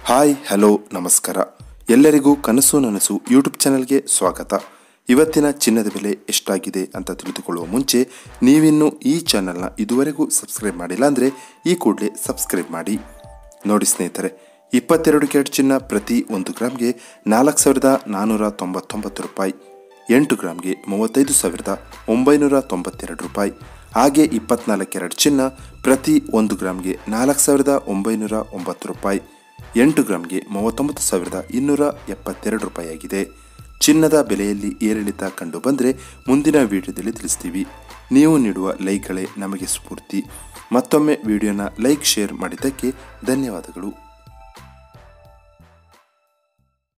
Hi hello ನಮಸ್ಕಾರ. ಎಲ್ಲರಿಗೂ ಕನಸು ನನಸು ಯೂಟ್ಯೂಬ್ ಚಾನಲ್ಗೆ ಸ್ವಾಗತ. ಇವತ್ತಿನ ಚಿನ್ನದ ಬೆಲೆ ಎಷ್ಟಾಗಿದೆ ಅಂತ ತಿಳಿದುಕೊಳ್ಳುವ ಮುಂಚೆ ನೀವಿನ್ನೂ ಈ ಚಾನಲ್ನ ಇದುವರೆಗೂ ಸಬ್ಸ್ಕ್ರೈಬ್ ಮಾಡಿಲ್ಲ ಅಂದರೆ ಈ ಕೂಡಲೇ ಸಬ್ಸ್ಕ್ರೈಬ್ ಮಾಡಿ. ನೋಡಿ ಸ್ನೇಹಿತರೆ, 22 ಕ್ಯಾರೆಟ್ ಚಿನ್ನ ಪ್ರತಿ 1 ಗ್ರಾಮ್ಗೆ 4,499 ರೂಪಾಯಿ, 8 ಗ್ರಾಮ್ಗೆ 35,992 ರೂಪಾಯಿ. ಹಾಗೆ 24 ಕ್ಯಾರೆಟ್ ಚಿನ್ನ ಪ್ರತಿ 1 ಗ್ರಾಮ್ಗೆ 4,909 ರೂಪಾಯಿ, 8 ಗ್ರಾಮ್ಗೆ 39,272 ರೂಪಾಯಿ ಆಗಿದೆ. ಚಿನ್ನದ ಬೆಲೆಯಲ್ಲಿ ಏರಿಳಿತ ಕಂಡು ಬಂದರೆ ಮುಂದಿನ ವಿಡಿಯೋದಲ್ಲಿ ತಿಳಿಸ್ತೀವಿ. ನೀವು ನೀಡುವ ಲೈಕ್ಗಳೇ ನಮಗೆ ಸ್ಫೂರ್ತಿ. ಮತ್ತೊಮ್ಮೆ ವಿಡಿಯೋನ ಲೈಕ್ ಶೇರ್ ಮಾಡಿದ್ದಕ್ಕೆ ಧನ್ಯವಾದಗಳು.